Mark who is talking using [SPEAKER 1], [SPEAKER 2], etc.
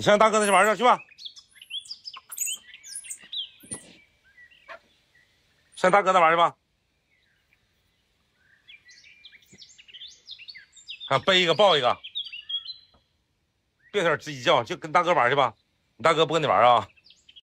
[SPEAKER 1] 你上大哥那去玩去，去吧。上大哥那玩去吧。看背一个抱一个，别在这吱叽叫，就跟大哥玩去吧。你大哥不跟你玩啊？